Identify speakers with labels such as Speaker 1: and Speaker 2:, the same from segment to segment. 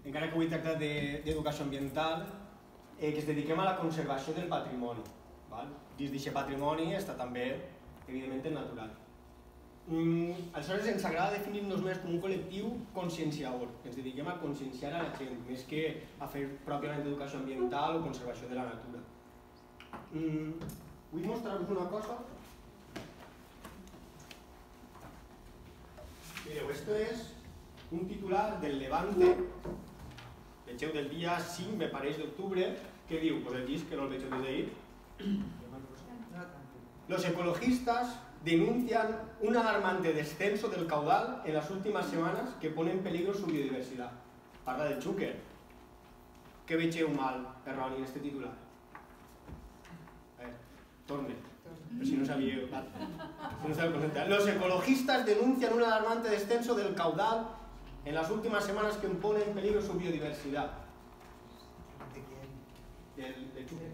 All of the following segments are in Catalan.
Speaker 1: encara que avui tracta d'educació ambiental, que es dediquem a la conservació del patrimoni. Dins d'aquest patrimoni està també, evidentment, el natural. Aleshores, ens agrada definir-nos més com un col·lectiu conscienciador. Ens dediquem a conscienciar a la gent, més que a fer pròpiament educació ambiental o conservació de la natura. Vull mostrar-vos una cosa. Mireu, esto és un titular del Levante, vegeu del dia 5, me pareix, d'octubre, que diu, pues el disc que no el vegeu des d'ahir, los ecologistas denuncian un alarmante descenso del caudal en las últimas semanas que pone en peligro su biodiversidad. Parla del xúquer. Què vegeu mal, erroni, en este titular? A ver, torne. Pero si no sabía. Los ecologistas denuncian un alarmante descenso del caudal en las últimas semanas que pone en peligro su biodiversidad. Del xúquer.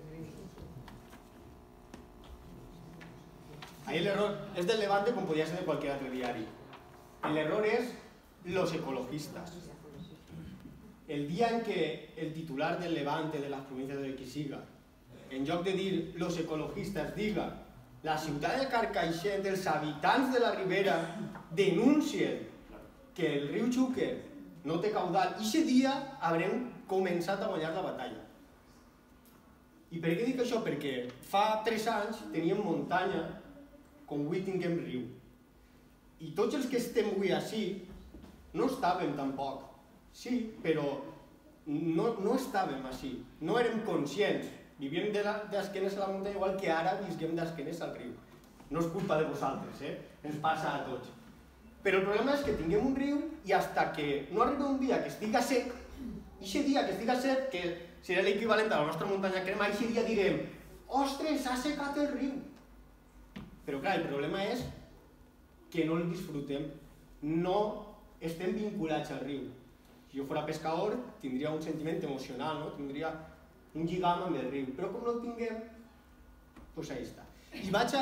Speaker 1: Ahí el error es del Levante, como podría ser de cualquier otro diario. El error es los ecologistas. El día en que el titular del Levante, de las provincias de Xisiga, en lloc de dir los ecologistas, diga la ciutat de Carcaixent, els habitants de la Ribera denuncien que el riu Xúquer no té caudal, i aquest dia haurem començat a guanyar la batalla. I per què dic això? Perquè fa 3 anys teníem muntanya com avui tinguem riu. I tots els que estem avui així no estàvem tampoc. Sí, però no estàvem així. No érem conscients. Vivíem d'esquenes a la muntanya igual que ara visquem d'esquenes al riu. No és culpa de vosaltres, ens passa a tots. Però el problema és que tinguem un riu i fins que no arriba un dia que estiga sec, i aquest dia que estiga sec, que serà l'equivalent a la nostra muntanya crema, i aquest dia direm, ostres, s'ha secat el riu. Però clar, el problema és que no el disfrutem, no estem vinculats al riu. Si jo fos pescador, tindria un sentiment emocional, tindria un lligam amb el riu, però com no el tinguem, doncs ahí està. I vaig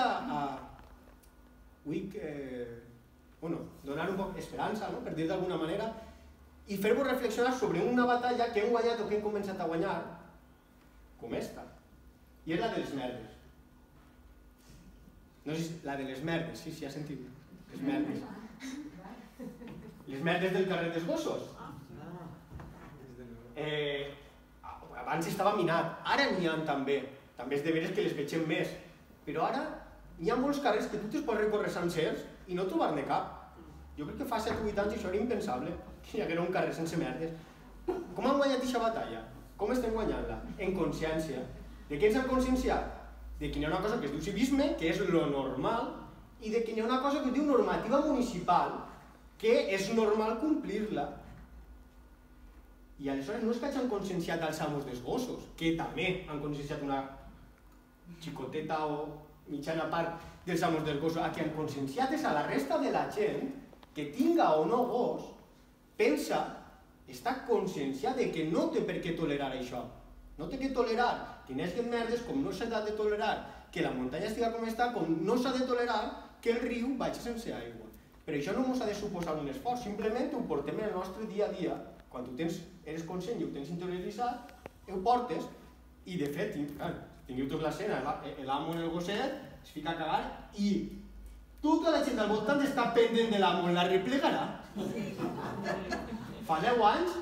Speaker 1: vull donar un poc d'esperança, per dir d'alguna manera, i fer-vos reflexionar sobre una batalla que hem guanyat o que hem començat a guanyar, com esta, i és la de les merdes. No sé si la de les merdes, sí, ha sentit. Les merdes. Les merdes del carrer dels Gossos. Abans estava minat, ara n'hi ha també. També és de veres que les vegem més. Però ara hi ha molts carrers que tu te'ls pots recórrer sencers i no trobar-ne cap. Jo crec que fa 7 o 8 anys això era impensable, que hi haguera un carrer sense merdes. Com han guanyat aquesta batalla? Com estem guanyant-la? En consciència. De què ens han conscienciat? De que hi ha una cosa que es diu civisme, que és lo normal, i de que hi ha una cosa que es diu normativa municipal, que és normal complir-la. I aleshores no és que hagin conscienciat els amos dels gossos, que també han conscienciat una xicoteta o mitjana part dels amos dels gossos, a qui han conscienciat és a la resta de la gent que tinga o no gos, pensa, està conscienciat de que no té per què tolerar això. No té que tolerar que n'hi merdes, com no s'ha de tolerar que la muntanya estiga com està, com no s'ha de tolerar que el riu vagi sense aigua. Per això no ens ha de suposar un esforç, simplement ho portem en el nostre dia a dia. Quan tu eres conscient i ho tens interioritzat, ho portes, i de fet, tingueu tots l'escena, l'amo en el gosset, es fica a cagar, i tota la gent al voltant està pendent de l'amo, la replegarà. Fa 10 anys,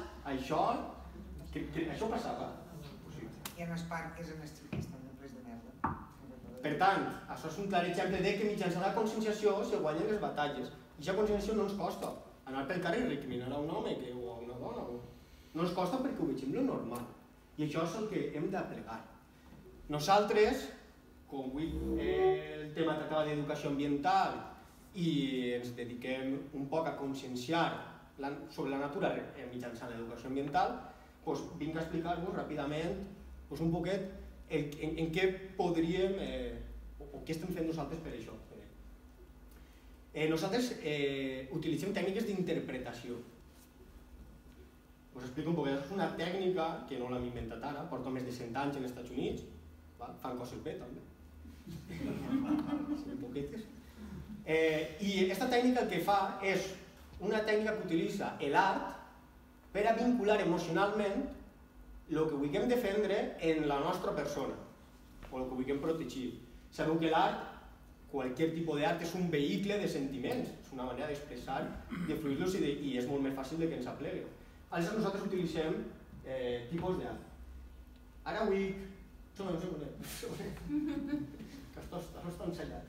Speaker 1: això passava.
Speaker 2: I en els parcs, en els xiquets, també res de merda.
Speaker 1: Per tant, això és un clar exemple de que mitjançant la conscienciació se guanyen les batalles. I aquesta conscienciació no ens costa. Anar pel carrer i recriminar a un home o a una dona. No ens costa perquè ho vegem lo normal. I això és el que hem d'aplegar. Nosaltres, com avui el tema tractava d'educació ambiental i ens dediquem un poc a conscienciar sobre la natura mitjançant l'educació ambiental, doncs vinc a explicar-vos ràpidament un poquet en què podríem o què estem fent nosaltres per això. Nosaltres utilitzem tècniques d'interpretació. Us explico un poquet. És una tècnica que no l'hem inventat ara, porta més de 100 anys als Estats Units, fan coses bé també. I aquesta tècnica el que fa és una tècnica que utilitza l'art per a vincular emocionalment el que vulguem defendre en la nostra persona o el que vulguem protegir. Sabeu que l'art, qualsevol tipus d'art, és un vehicle de sentiments, és una manera d'expressar, de fluir-los i és molt més fàcil que ens aplegui. Aleshores nosaltres utilitzem tipus d'art. Ara vull... No sé que això està ensellat.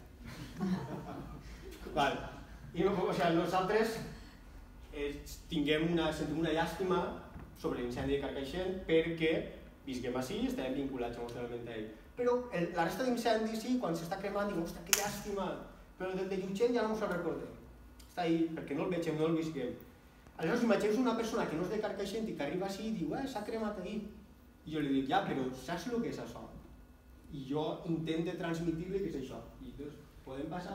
Speaker 1: Nosaltres sentim una llàstima sobre l'incendi de Carcaixent perquè visquem així i estem vinculats emocionalment a ell. Però la resta d'incendis, sí, quan s'està cremant, dic, ostres, que llàstima, però del de Llutxent ja no ens el recordem. Està ahí perquè no el vegem, no el visquem. Aleshores, imaginem una persona que no és de Carcaixent i que arriba així i diu, s'ha cremat ahir. I jo li dic, ja, però saps el que és això? I jo intento transmitir-li què és això. I doncs, podem passar?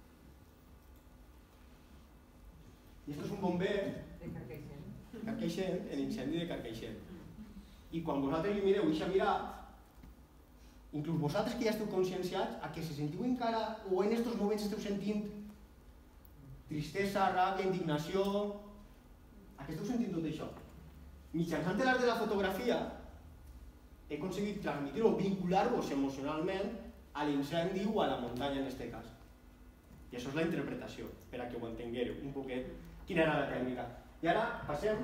Speaker 1: I això és un bomber de Carcaixent, l'incendi de Carcaixent. I quan vosaltres li mireu i això mirar, inclús vosaltres que ja esteu conscienciats, a que se sentiu encara, o en aquests moments esteu sentint tristesa, ràbia, indignació, a què esteu sentint tot això? Mitjançant l'art de la fotografia, he aconseguit transmitir-ho, vincular-vos emocionalment a l'incendi o a la muntanya en aquest cas. I això és la interpretació, per a que ho entengueu un poquet quina era la tècnica. I ara passem.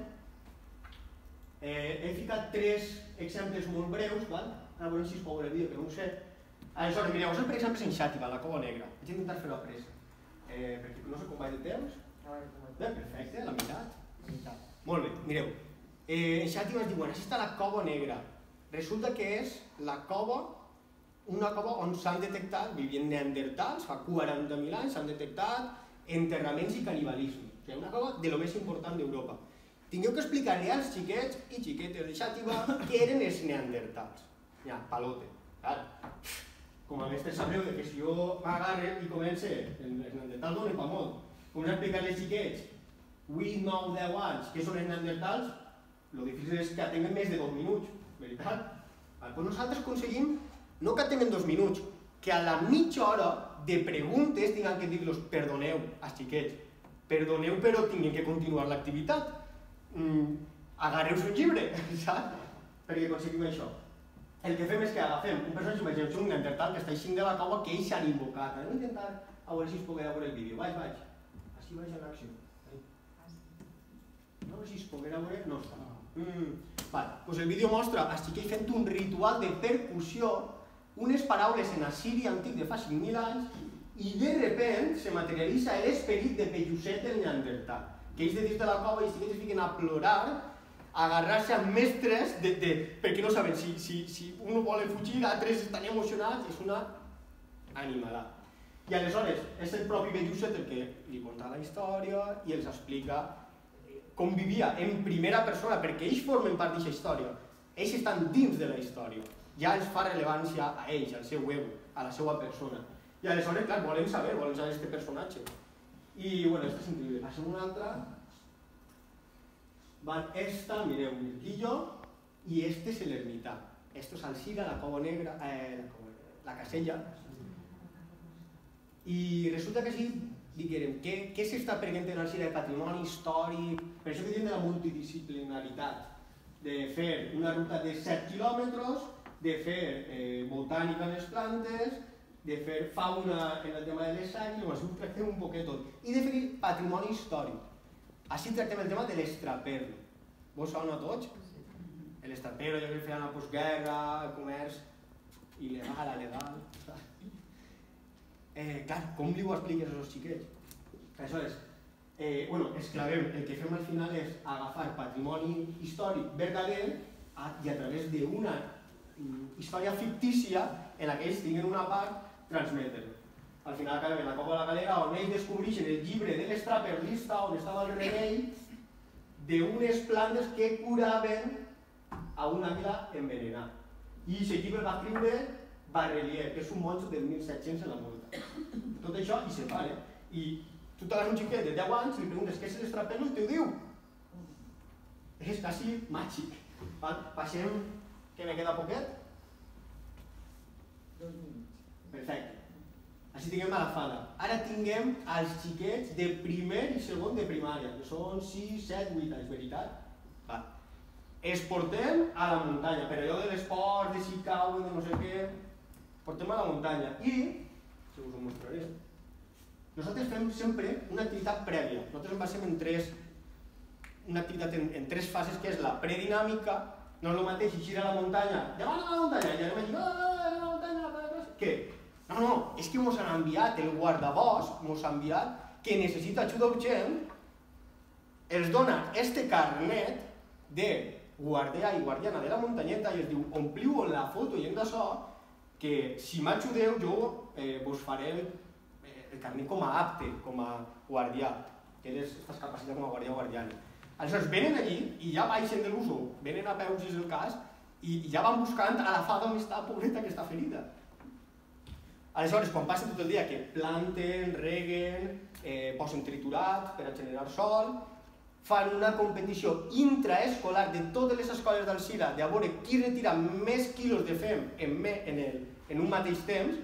Speaker 1: He ficat 3 exemples molt breus, ara veurem si es pot veure el vídeo, que no ho sé. Aleshores, mireu, per exemple, és en Xàtiva, la Cova Negra. Vaig intentar fer-ho a pressa, perquè no sé com va de temps. Bé, perfecte, la meitat. Molt bé, mireu. En Xàtiva es diu, així està la Cova Negra. Resulta que és la cova, una cova on s'han detectat, vivien neandertals, fa 40.000 anys, s'han detectat enterraments i canibalisme. O sigui, una cova de lo més important d'Europa. Tingueu que explicar-li als xiquets i xiquetes de Xàtiva què eren els neandertals. Ja, palote. Com a mestre sabreu que si jo m'agarre i comence, els neandertals donen pa molt. Començar a explicar-li als xiquets 8, 9, 10 anys què són els neandertals, el difícil és que atenguen més de 2 minuts. Veritat? Doncs nosaltres aconseguim, no que atenguem 2 minuts, que a la mitja hora de preguntes tinguem que dir-los perdoneu als xiquets, perdoneu però tinguem que continuar l'activitat, agarreu-se un llibre, saps? Perquè aconseguim això. El que fem és que agafem un personatge, imaginem un neandertal que està eixint de la cova que ells s'han invocat. Anem a intentar a veure si es poguera veure el vídeo. Vaig. Així vaig a l'acció. A veure si es poguera veure... No està. Doncs el vídeo mostra els xiquets fent un ritual de percussió, unes paraules en assiri antic de fa 5.000 anys, i de repente se materialitza l'esperit de Pelluset el neandertal, que ells de dins de la cova i els xiquets es fiquen a plorar, a agarrar-se amb mestres, perquè no saben si un vol fugir, altres estan emocionats, és una animalada. I aleshores és el propi Pelluset el que li conta la història i els explica com vivia en primera persona, perquè ells formen part d'aquesta història. Ells estan dins de la història. Ja els fa rellevància a ells, al seu ego, a la seva persona. I aleshores, clar, volen saber aquest personatge. I, bueno, aquesta és increïble. Passem una altra. Esta, mireu, Mirquillo, i este és l'ermità. Esto és Alzira, la Cova Negra, la Casella. I resulta que sí, diguem, què s'està prenent en Alzira de patrimoni històric? Per això que diem de la multidisciplinaritat, de fer una ruta de 7 quilòmetres, de fer botànica en les plantes, de fer fauna en el tema de les àguiles, així ho tractem un poquet tot, i de fer patrimoni històric. Així tractem el tema de l'estraperlo. Vos sona a tots? L'estraperlo, ja que feien a la postguerra, el comerç il·legal, legal... Clar, com li ho expliques als xiquets? Aleshores, esclavem, el que fem al final és agafar patrimoni històric verdader i a través d'una història fictícia en la que ells tinguin una part, transmetre-ho. Al final acabem en la Cova de la Galera on ells descobreixen el llibre de l'estraperlista on estava el remei d'unes plantes que curaven a una àguila envenenada. I aquest llibre va escriure Barrelier, que és un monjo del 1700 en la Volta. Tot això i se pare. I tu t'agafes un xiquet de 10 anys i li preguntes què és l'estraperlo i t'ho diu. És quasi màgic. Passem, que me queda poquet?
Speaker 2: 2 minuts.
Speaker 1: Perfecte. Així tinguem a la fada. Ara tinguem els xiquets de primer i segon de primària, que són 6, 7, 8 anys, veritat? es portem a la muntanya, per allò de l'esport, de si cau, de no sé què, portem a la muntanya. I, si us ho mostraré, nosaltres fem sempre una activitat prèvia. Nosaltres ens basem una activitat en tres fases, que és la predinàmica. No és el mateix eixir a la muntanya, davant a la muntanya, i anem allà, a la muntanya, què? No, és que ens han enviat, el guardabosc ens ha enviat que necessita ajuda urgent, els dona este carnet de guardià i guardiana de la muntanyeta i els diu, ompliu la foto i en d'això, que si m'ajudeu jo vos faré el carnet com a apte, com a guardià, que estàs capacitat com a guardià o guardiana. Aleshores, venen allí i ja baixen de l'uso, venen a peus, si és el cas, i ja van buscant a la fada on està la pobreta que està ferida. Aleshores, quan passen tot el dia que planten, reguen, posen triturat per a generar sol, fan una competició intraescolar de totes les escoles d'Alzira de a veure qui retira més quilos de fem en un mateix temps,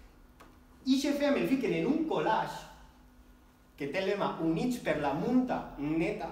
Speaker 1: i aquest fem el fiquen en un collage que té el lema Units per la munta neta,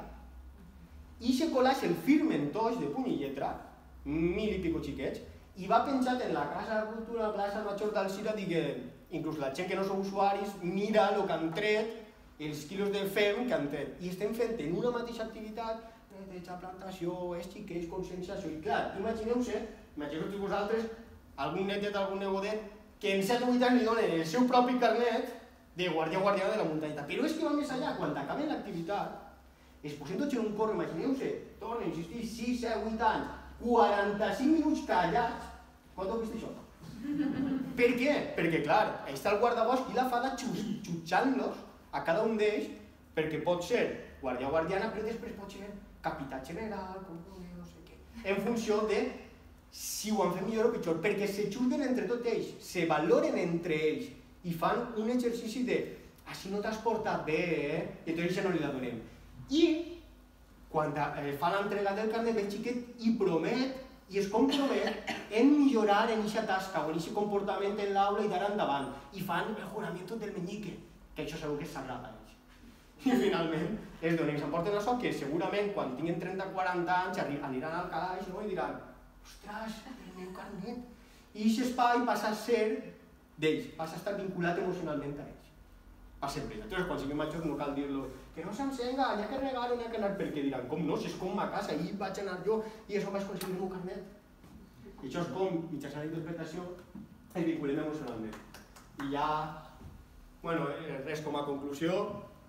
Speaker 1: i aquest collage el firmen tots de puny i lletra, 1000 i pico xiquets, i va penjat en la Casa de Cultura, la plaça Major d'Alzira, inclús la gent que no són usuaris mira el que han tret, els quilos de fem que han tret. I estem fent en una mateixa activitat, neteja, plantació, xiquets, conscienciació. I clar, imagineu-vos vosaltres, algun netet, algun nebodet, que en 7 o 8 anys li donen el seu propi carnet de guàrdia o guardiana de la muntanyeta. Però és que va més allà, quan acaben l'activitat, es posen tots en un corre, imagineu-vos, tornen a insistir, 6, 7, 8 anys, 45 minuts callats. Quan heu vist això? Per què? Perquè, clar, està el guardabosc i la fada xutxant-los a cada un d'ells, perquè pot ser guàrdia o guardiana, però després pot ser capità general, no sé què, en funció de si ho han fet millor o pitjor, perquè se xuten entre tots ells, se valoren entre ells i fan un exercici de així no t'has portat bé, i entonces ja no li la donem. I quan fa l'entrega del carnet, el xiquet hi promet i es compromet en millorar en aquesta tasca o en aquest comportament en l'aula i d'ara endavant. I fan el juramento del meñique, que això segur que és sagrat a ells. I finalment es donen, s'emporten això que segurament quan tinguin 30-40 anys aniran al calaix i diran ostres, el meu carnet. I aquest espai passa a ser d'ells, passa a estar vinculat emocionalment a ells. Per sempre. Llavors, quan siguin majors no cal dir-lo que no s'encenga, n'hi ha que regar, n'hi ha que anar, perquè diran, com no, si és com a casa, ahir vaig anar jo i això vaig aconseguir el meu carnet. I això és com, mitjançant la interpretació, el vinculem emocionalment. I ja, bueno, res com a conclusió,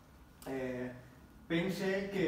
Speaker 1: pense que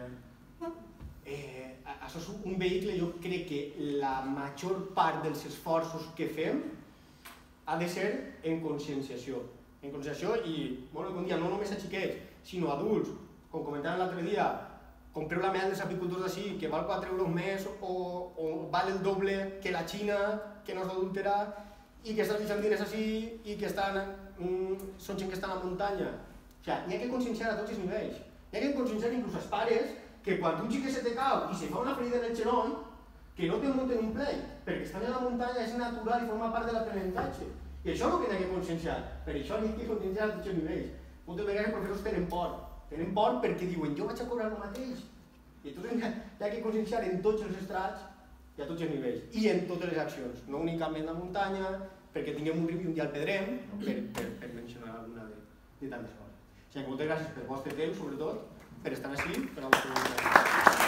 Speaker 1: això és un vehicle, jo crec que la major part dels esforços que fem ha de ser en conscienciació. En conscienciació i, bueno, com dia, no només a xiquets, sinó a adults. Com comentàvem l'altre dia, compreu la mel dels apicultors d'ací, que val 4 euros més o val el doble que la Xina, que no és adulterat, i que estan deixant diners així i que són gent que està a la muntanya. O sigui, n'hi ha que conscienciar a tots els nivells. N'hi ha que conscienciar inclús als pares que quan un xiquet se te cau i se fa una ferida en el genoll, que no te munten un play, perquè estan a la muntanya, és natural i forma part de l'aprenentatge. I això és el que n'hi ha que conscienciar. Per això n'hi ha que conscienciar a tots els nivells. Moltes vegades els professors tenen por. Tenen por perquè diuen, jo vaig a cobrar el mateix. I llavors n'hi ha que conscienciar en tots els estrats i a tots els nivells. I en totes les accions. No únicament la muntanya, perquè tinguem un riu i un dia el pedrem, per mencionar alguna de tantes coses. O sigui, moltes gràcies pel vostre temps, sobretot, per estar així, per a la vostra